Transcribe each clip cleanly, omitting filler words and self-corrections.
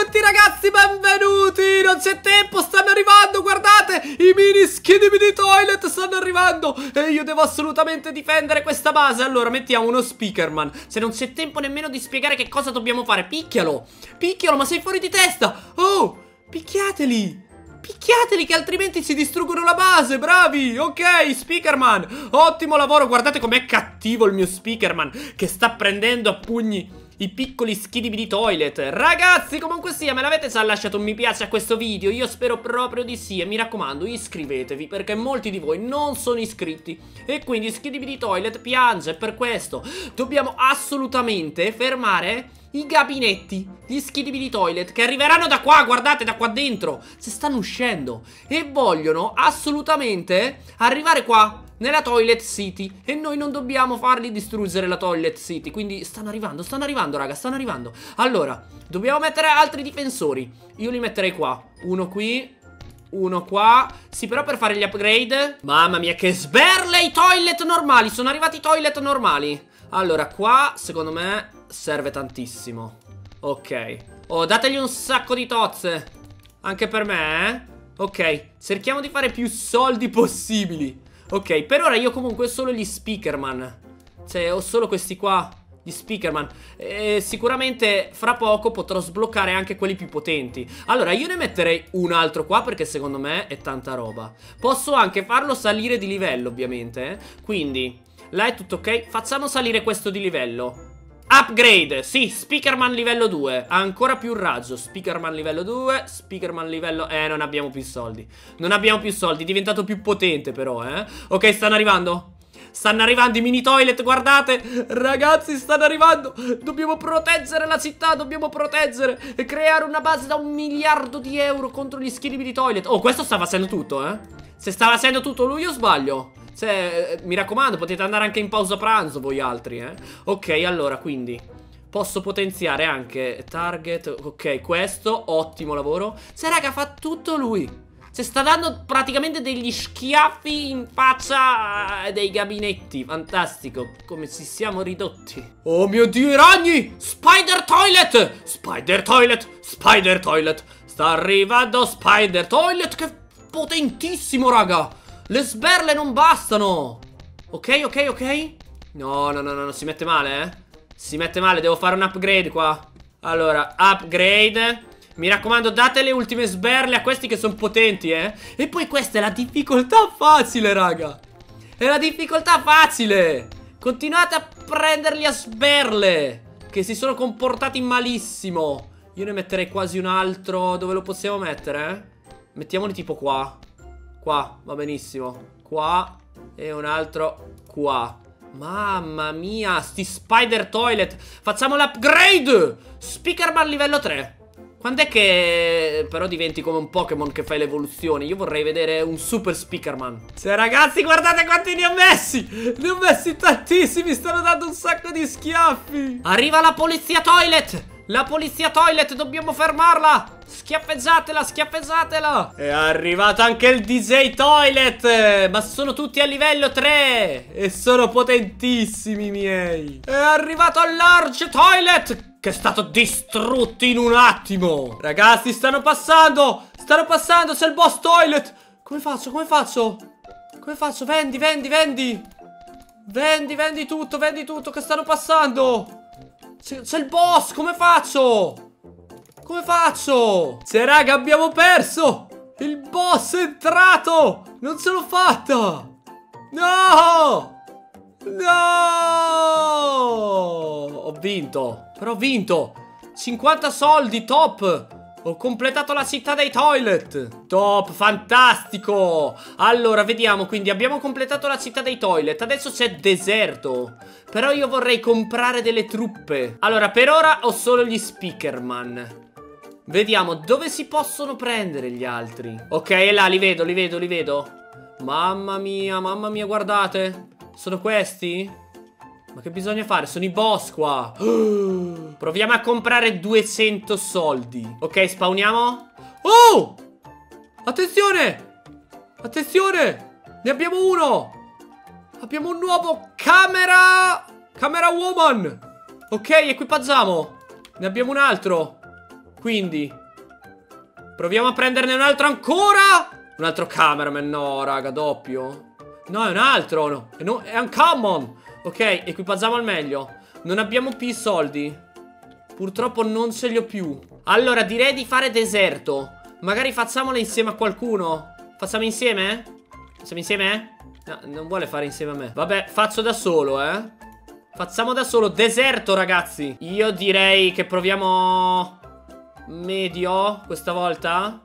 tutti ragazzi, benvenuti. Non c'è tempo, stanno arrivando, guardate, i mini Skibidi Toilet stanno arrivando e io devo assolutamente difendere questa base. Allora mettiamo uno speakerman. Se non c'è tempo nemmeno di spiegare che cosa dobbiamo fare, picchialo, picchialo, ma sei fuori di testa. Oh, picchiateli, picchiateli che altrimenti ci distruggono la base. Bravi, ok, speakerman, ottimo lavoro. Guardate com'è cattivo il mio speakerman, che sta prendendo a pugni i piccoli Skibidi Toilet. Ragazzi, comunque sia, me l'avete già lasciato un mi piace a questo video? Io spero proprio di sì. E mi raccomando, iscrivetevi, perché molti di voi non sono iscritti e quindi Skibidi Toilet piange. Per questo dobbiamo assolutamente fermare i gabinetti, gli Skibidi Toilet, che arriveranno da qua, guardate, da qua dentro. Si stanno uscendo e vogliono assolutamente arrivare qua nella Toilet City, e noi non dobbiamo farli distruggere la Toilet City. Quindi stanno arrivando raga, stanno arrivando. Allora, dobbiamo mettere altri difensori. Io li metterei qua, uno qui, uno qua. Sì, però per fare gli upgrade. Mamma mia, che sberle i toilet normali. Sono arrivati i toilet normali. Allora, qua, secondo me, serve tantissimo. Ok. Oh, dategli un sacco di tozze. Anche per me, eh? Ok, cerchiamo di fare più soldi possibili. Ok, per ora io comunque ho solo gli speakerman. Cioè, ho solo questi qua, gli speakerman. E sicuramente fra poco potrò sbloccare anche quelli più potenti. Allora, io ne metterei un altro qua perché secondo me è tanta roba. Posso anche farlo salire di livello, ovviamente. Quindi, là è tutto ok. Facciamo salire questo di livello. Upgrade, sì, speakerman livello 2. Ancora più raggio, speakerman livello 2. Speakerman livello... non abbiamo più soldi. Non abbiamo più soldi, è diventato più potente però, eh. Ok, stanno arrivando. Stanno arrivando i mini toilet, guardate. Ragazzi, stanno arrivando. Dobbiamo proteggere la città, dobbiamo proteggere e creare una base da 1 miliardo di euro contro gli Skibidi Toilet. Oh, questo sta facendo tutto, eh. Se sta facendo tutto lui o sbaglio? Cioè, mi raccomando, potete andare anche in pausa pranzo voi altri, eh. Ok, allora, quindi posso potenziare anche target. Ok, questo, ottimo lavoro. Cioè, raga, fa tutto lui. Cioè, sta dando praticamente degli schiaffi in faccia dei gabinetti. Fantastico, come ci siamo ridotti. Oh mio Dio, i ragni! Spider Toilet! Spider Toilet! Spider Toilet! Sta arrivando Spider Toilet, che potentissimo, raga! Le sberle non bastano. Ok, ok, ok. No, no, no, no, si mette male, eh. Si mette male, devo fare un upgrade qua. Allora, upgrade. Mi raccomando, date le ultime sberle a questi che sono potenti, eh. E poi questa è la difficoltà facile, raga. È la difficoltà facile. Continuate a prenderli a sberle, che si sono comportati malissimo. Io ne metterei quasi un altro. Dove lo possiamo mettere, eh? Mettiamoli tipo qua. Qua, va benissimo. Qua e un altro qua. Mamma mia, sti Spider Toilet. Facciamo l'upgrade. Speakerman livello 3. Quando è che però diventi come un Pokémon che fai l'evoluzione? Io vorrei vedere un super Speakerman. Cioè, ragazzi, guardate quanti ne ho messi. Ne ho messi tantissimi, stanno dando un sacco di schiaffi. Arriva la polizia Toilet. La polizia Toilet, dobbiamo fermarla. Schiaffeggiatela, schiaffeggiatela. È arrivato anche il DJ Toilet. Ma sono tutti a livello 3 e sono potentissimi miei. È arrivato il Large Toilet, che è stato distrutto in un attimo. Ragazzi, stanno passando. Stanno passando, c'è il boss Toilet. Come faccio, come faccio? Come faccio? Vendi, vendi, vendi. Vendi tutto, che stanno passando. C'è il boss, come faccio? Come faccio? Cioè, raga, abbiamo perso. Il boss è entrato. Non ce l'ho fatta. No. No. Ho vinto. Però ho vinto 50 soldi, top. Ho completato la città dei toilet. Top, fantastico. Allora, vediamo, quindi abbiamo completato la città dei toilet. Adesso c'è deserto. Però io vorrei comprare delle truppe. Allora, per ora ho solo gli speakerman. Vediamo dove si possono prendere gli altri. Ok, è là, li vedo, li vedo, li vedo. Mamma mia, guardate. Sono questi? Ma che bisogna fare? Sono i boss qua. Proviamo a comprare 200 soldi. Ok, spawniamo. Oh! Attenzione! Attenzione! Ne abbiamo uno! Abbiamo un nuovo Camera Woman. Ok, equipaggiamo. Ne abbiamo un altro. Quindi proviamo a prenderne un altro ancora. Un altro cameraman. No, raga, doppio. No, è un altro, no. È un common. Ok, equipaggiamo al meglio. Non abbiamo più i soldi. Purtroppo non ce li ho più. Allora, direi di fare deserto. Magari facciamole insieme a qualcuno. Facciamo insieme? Facciamo insieme? No, non vuole fare insieme a me. Vabbè, faccio da solo, Facciamo da solo. Deserto, ragazzi. Io direi che proviamo medio questa volta.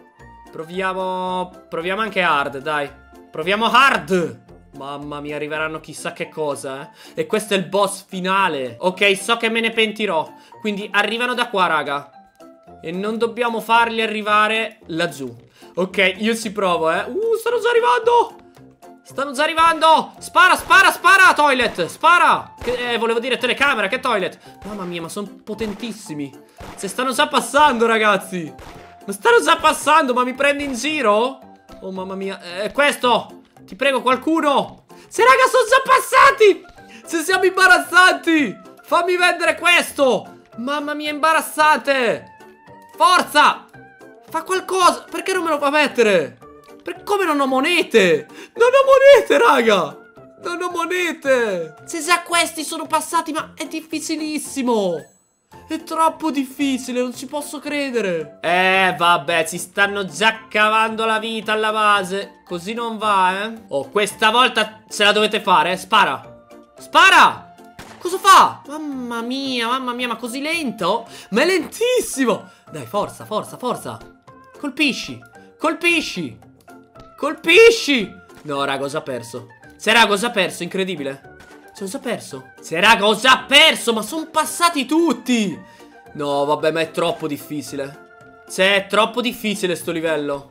Proviamo anche hard, dai. Proviamo hard. Mamma mia, arriveranno chissà che cosa, E questo è il boss finale. Ok, so che me ne pentirò. Quindi arrivano da qua, raga. E non dobbiamo farli arrivare laggiù. Ok, io ci provo, stanno già arrivando. Stanno già arrivando. Spara, spara, spara, Toilet. Spara. Volevo dire telecamera, che Toilet. Mamma mia, ma sono potentissimi. Se stanno già passando, ragazzi. Ma stanno già passando, ma mi prendi in giro? Oh, mamma mia. Questo. Ti prego, qualcuno. Se, raga, sono già passati. Se siamo imbarazzanti. Fammi vendere questo. Mamma mia, imbarazzate. Forza. Fa qualcosa. Perché non me lo fa mettere? Come non ho monete? Non ho monete, raga. Non ho monete. Se già questi sono passati, ma è difficilissimo. È troppo difficile, non ci posso credere. Vabbè, ci stanno già cavando la vita alla base. Così non va, Oh, questa volta ce la dovete fare, Spara. Spara. Cosa fa? Mamma mia, ma così lento? Ma è lentissimo. Dai, forza, forza, forza. Colpisci. Colpisci. Colpisci. No, raga, ho già perso. Se, raga, ho già perso, incredibile. Se, ho già perso. Se, raga, ho già perso, ma sono passati tutti. No, vabbè, ma è troppo difficile. Se, è troppo difficile sto livello.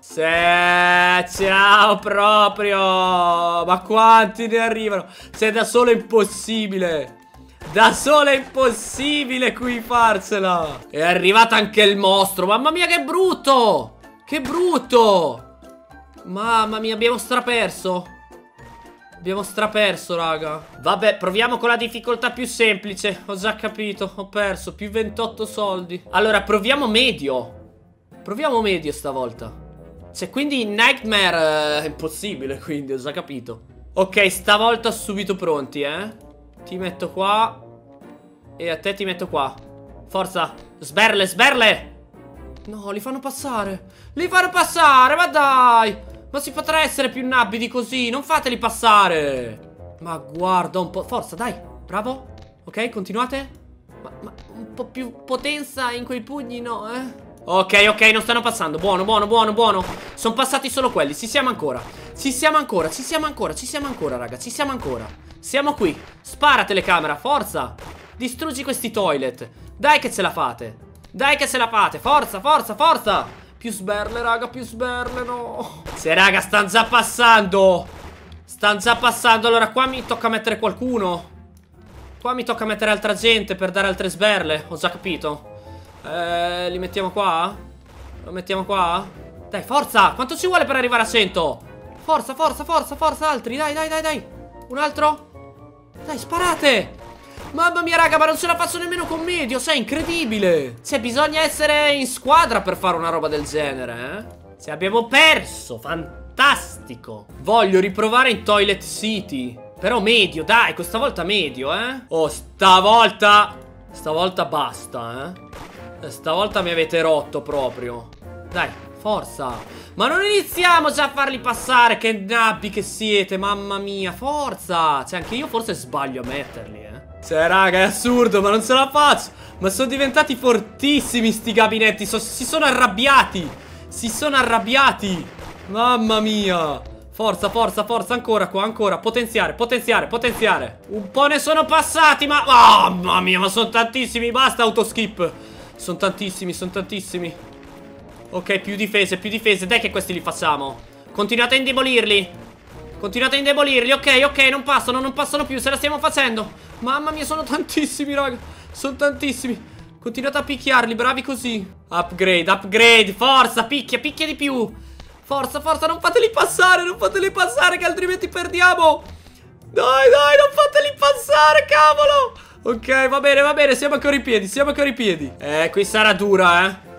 Se, ciao proprio. Ma quanti ne arrivano? Se, da solo è impossibile. Da solo è impossibile qui farsela. È arrivato anche il mostro. Mamma mia, che brutto. Che brutto. Mamma mia, abbiamo straperso. Abbiamo straperso, raga. Vabbè, proviamo con la difficoltà più semplice. Ho già capito, ho perso. Più 28 soldi. Allora, proviamo medio. Proviamo medio stavolta. Cioè, quindi Nightmare è impossibile, quindi ho già capito. Ok, stavolta subito pronti, Ti metto qua. E a te ti metto qua. Forza. Sberle, sberle. No, li fanno passare. Li fanno passare, ma dai. Ma si potrà essere più nabbi di così. Non fateli passare. Ma guarda un po'. Forza, dai. Bravo. Ok, continuate. Ma un po' più potenza in quei pugni, no, Ok, ok, non stanno passando. Buono, buono, buono, buono. Sono passati solo quelli. Ci siamo ancora. Ci siamo ancora, ci siamo ancora. Ci siamo ancora, raga. Ci siamo ancora. Siamo qui. Spara, telecamera, forza. Distruggi questi toilet. Dai che ce la fate. Dai che ce la fate. Forza, forza, forza. Più sberle, raga, più sberle, no. Se, raga, stanno già passando. Stanno già passando. Allora, qua mi tocca mettere qualcuno. Qua mi tocca mettere altra gente per dare altre sberle. Ho già capito. Li mettiamo qua? Lo mettiamo qua? Dai, forza. Quanto ci vuole per arrivare a 100? Forza, forza, forza, forza. Altri, dai, dai, dai, dai. Un altro? Dai, sparate. Mamma mia, raga, ma non ce la faccio nemmeno con medio. Sei incredibile. Cioè, bisogna essere in squadra per fare una roba del genere, Cioè, abbiamo perso. Fantastico. Voglio riprovare in Toilet City. Però medio, dai, questa volta medio, Oh, stavolta basta, Stavolta mi avete rotto proprio. Dai, forza. Ma non iniziamo già a farli passare. Che nabbi che siete, mamma mia. Forza. Cioè, anche io forse sbaglio a metterli, Cioè, raga, è assurdo, ma non ce la faccio. Ma sono diventati fortissimi sti gabinetti. Si sono arrabbiati. Si sono arrabbiati. Mamma mia. Forza, forza, forza, ancora qua, ancora. Potenziare, potenziare, potenziare. Un po' ne sono passati, ma... Mamma mia, ma sono tantissimi. Basta autoskip. Sono tantissimi, sono tantissimi. Ok, più difese, più difese. Dai che questi li facciamo. Continuate a indebolirli. Continuate a indebolirli. Ok, ok, non passano, non passano più. Se la stiamo facendo. Mamma mia, sono tantissimi, raga. Sono tantissimi. Continuate a picchiarli, bravi così. Upgrade, upgrade, forza, picchia, picchia di più. Forza, forza, non fateli passare che altrimenti perdiamo. Dai, dai, non fateli passare, cavolo. Ok, va bene, siamo ancora in piedi, siamo ancora in piedi. Qui sarà dura,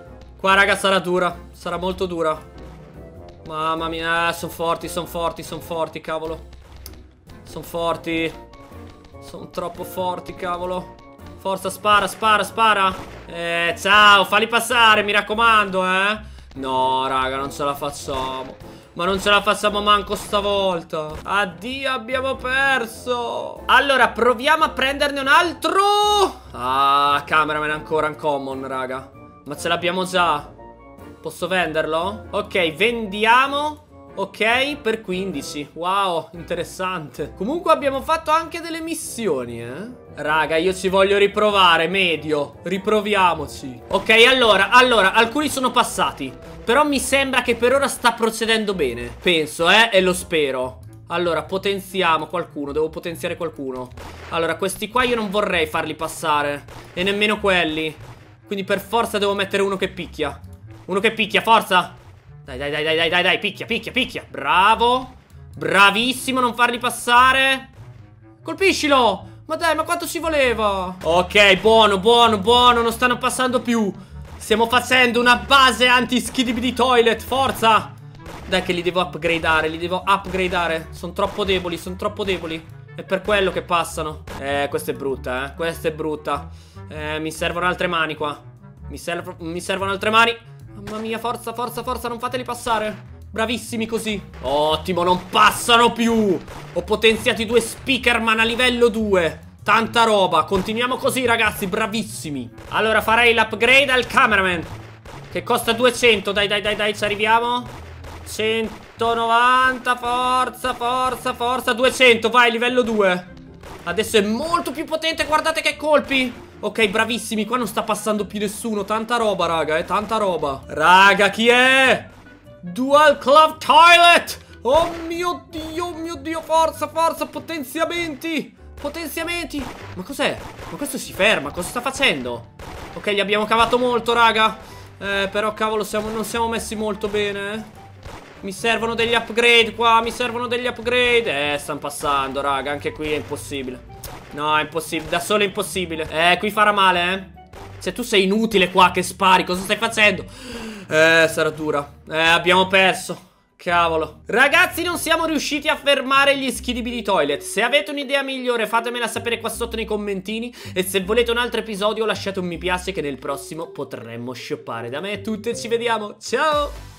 Qua, raga, sarà dura. Sarà molto dura. Mamma mia, sono forti, cavolo. Sono forti. Sono troppo forti, cavolo. Forza, spara. Ciao, falli passare, mi raccomando, No, raga, non ce la facciamo. Ma non ce la facciamo manco stavolta. Addio, abbiamo perso. Allora, proviamo a prenderne un altro. Ah, cameraman ancora uncommon, raga. Ma ce l'abbiamo già. Posso venderlo? Ok, vendiamo. Ok, per 15. Wow, interessante. Comunque abbiamo fatto anche delle missioni, Raga, io ci voglio riprovare, medio. Riproviamoci. Ok, allora, alcuni sono passati. Però mi sembra che per ora sta procedendo bene. Penso, e lo spero. Allora, potenziamo qualcuno. Devo potenziare qualcuno. Allora, questi qua io non vorrei farli passare. E nemmeno quelli. Quindi per forza devo mettere uno che picchia. Uno che picchia, forza. Dai, picchia. Bravo. Bravissimo, non farli passare. Colpiscilo. Ma dai, ma quanto ci voleva? Ok, buono, non stanno passando più. Stiamo facendo una base anti-skidibidi toilet, forza. Dai che li devo upgradeare, Sono troppo deboli, È per quello che passano. Questa è brutta, Questa è brutta. Mi servono altre mani qua. Mi servono altre mani. Mamma mia, forza, non fateli passare. Bravissimi così. Ottimo, non passano più. Ho potenziato i 2 speakerman a livello 2. Tanta roba, continuiamo così ragazzi, bravissimi. Allora farei l'upgrade al cameraman, che costa 200, dai, ci arriviamo. 190, forza, 200, vai, livello 2. Adesso è molto più potente, guardate che colpi. Ok, bravissimi, qua non sta passando più nessuno. Tanta roba, raga, tanta roba. Raga, chi è? Dual Club Toilet. Oh mio Dio, forza, potenziamenti. Ma cos'è? Ma questo si ferma, cosa sta facendo? Ok, gli abbiamo cavato molto, raga. Però cavolo, non siamo messi molto bene, Mi servono degli upgrade qua, stanno passando, raga, anche qui è impossibile. No, è impossibile, da solo è impossibile. Qui farà male, Se tu sei inutile qua che spari, cosa stai facendo? Sarà dura. Abbiamo perso. Cavolo. Ragazzi, non siamo riusciti a fermare gli skidibidi toilet. Se avete un'idea migliore fatemela sapere qua sotto nei commentini. E se volete un altro episodio lasciate un mi piace, che nel prossimo potremmo shoppare. Da me è tutto e ci vediamo. Ciao.